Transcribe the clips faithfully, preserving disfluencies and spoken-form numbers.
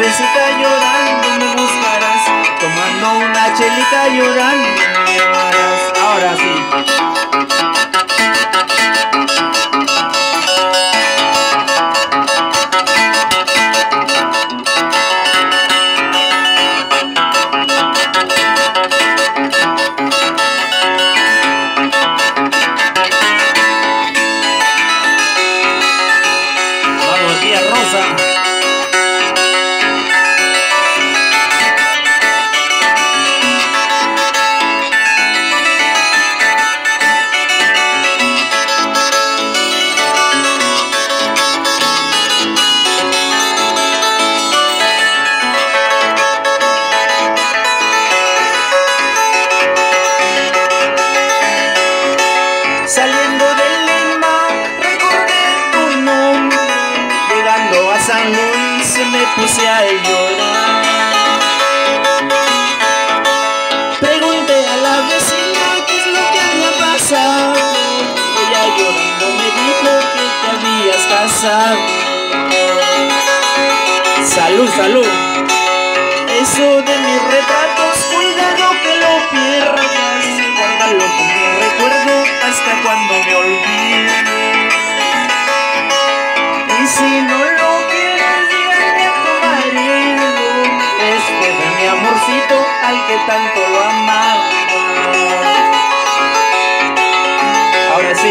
tardecita llorando me buscarás, tomando una chelita llorando me llevarás. Ahora sí. Vamos, tía Rosa. Saliendo de Lima recordé tu nombre, llegando a San Luis me puse a llorar. Pregunté a la vecina qué es lo que había pasado, ella llorando me dijo que te habías casado. Salud, salud. Eso de mis retratos, cuidado que lo pierdas, guárdalo como recuerdo hasta cuando me olvide. Y si no lo quieres, dígale a tu marido, este de mi amorcito al que tanto lo amaba. Ahora sí.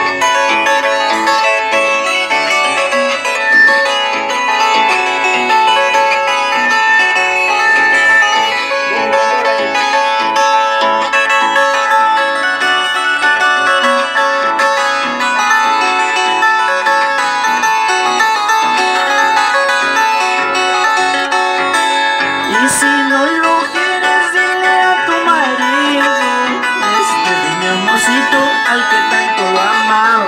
Y si no lo quieres, dile a tu marido, este de mi amorcito al que tanto lo amaba.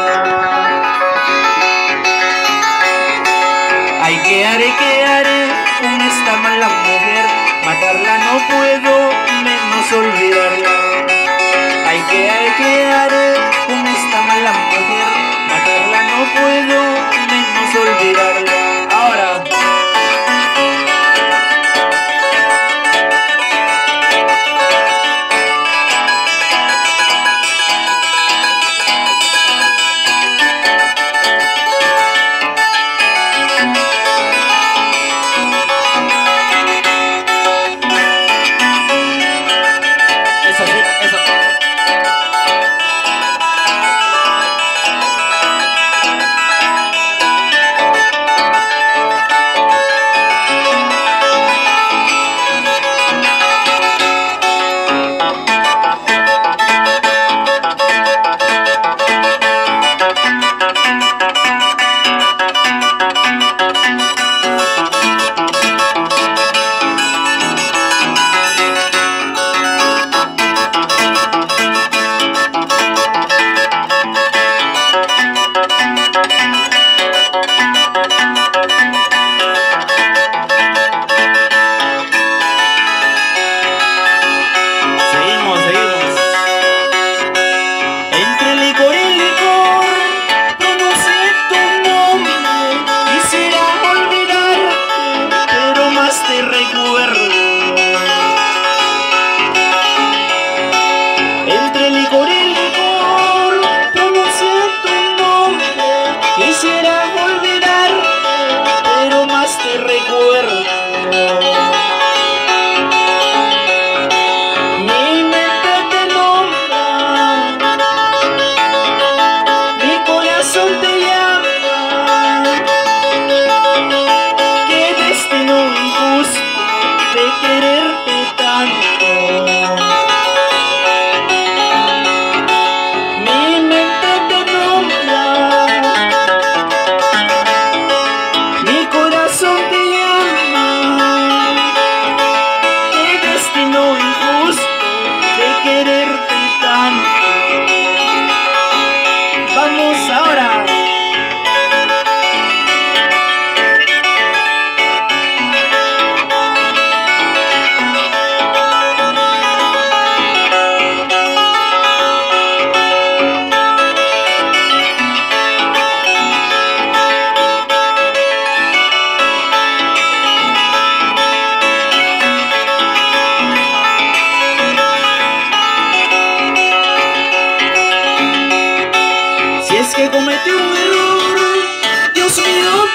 Ay, ¿qué haré, qué haré con esta mala mujer? Matarla no puedo, menos olvidarla. Ay, ¿qué haré, qué haré con esta mala mujer? Matarla no puedo, menos olvidarla. Ahora. Eso sí, eso.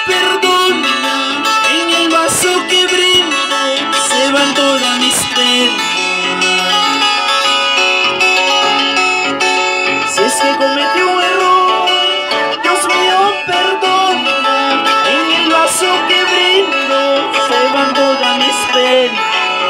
perdona, en el vaso que brindo se van todas mis penas. Si es que cometí un error, Dios mío, perdona, en el vaso que brindo se van todas mis penas.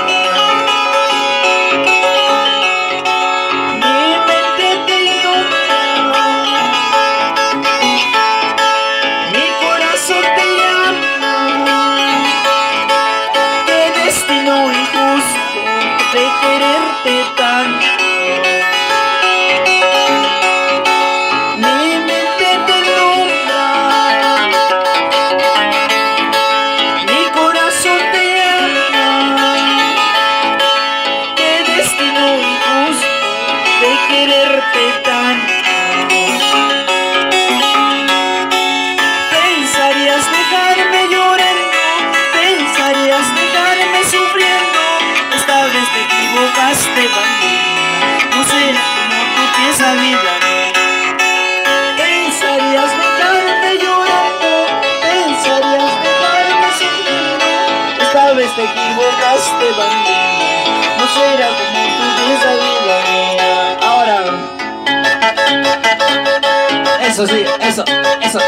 No será como tú piensas, vida mía. Pensarías dejarme llorando, pensarías dejarme sufriendo. Esta vez te equivocaste, bambina. No será como tú piensas, vida mía. Ahora, eso sí, eso, eso.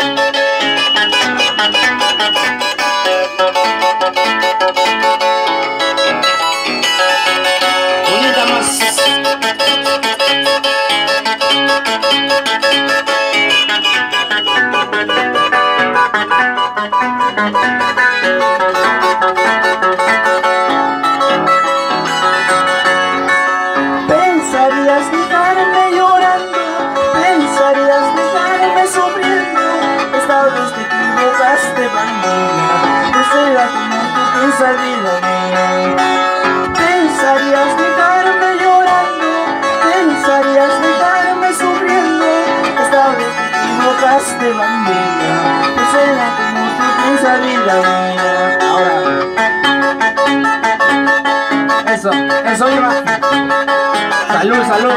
Pensarías dejarme llorando, pensarías dejarme sufriendo. Esta vez te equivocaste, bambina. No será como tú piensas, vida mía. Pensarías dejarme llorando, pensarías dejarme sufriendo. Esta vez te equivocaste, bambina. No será como tú piensas, vida mía. Ahora, eso, eso iba. Salud, salud.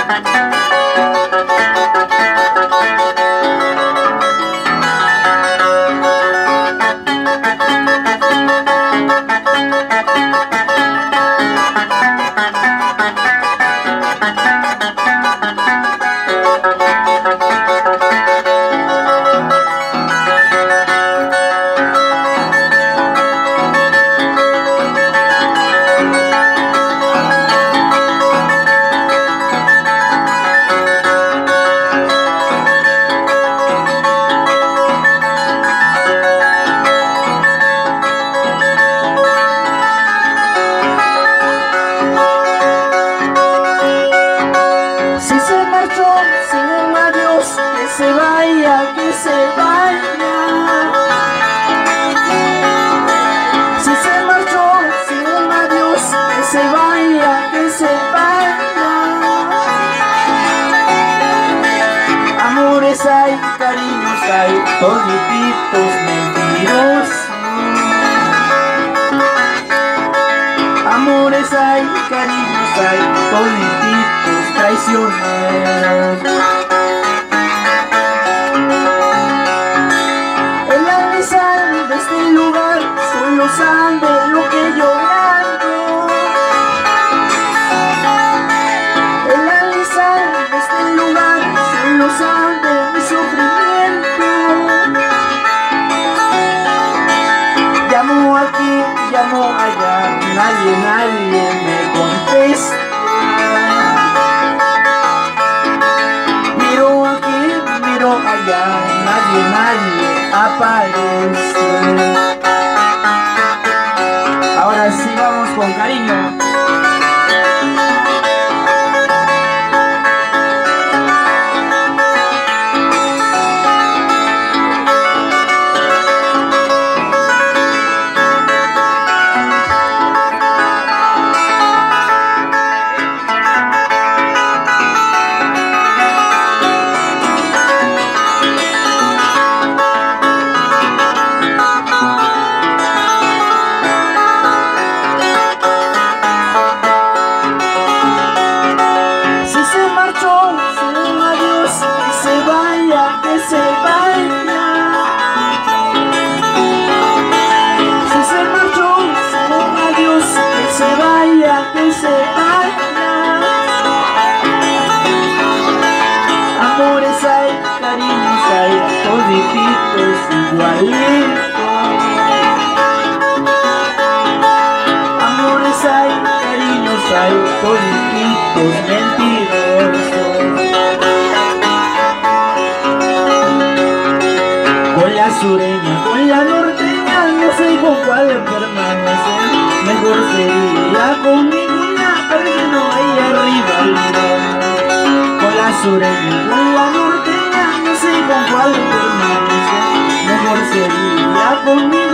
Que se vaya, que se vaya. Si se marchó sin un adiós, que se vaya, que se vaya. Amores hay, cariños hay, todititos mentirosos. Amores hay, cariños hay, todititos traicioneros. Solo sabe lo que llorando. El alisar de este lugar solo sabe mi sufrimiento. Llamo aquí, llamo allá, nadie, nadie me contesta. Miro aquí, miro allá, nadie, nadie aparece. Ahora sí vamos con cariño. igualito. Amores hay, cariños hay, toditos mentirosos. Con la sureña, con la norteña, no sé con cuál permanecer. Mejor sería con ninguna, porque no haya rivalidad. Con la sureña, con la norteña, no sé con cuál permanecer. Mejor sería con ninguna.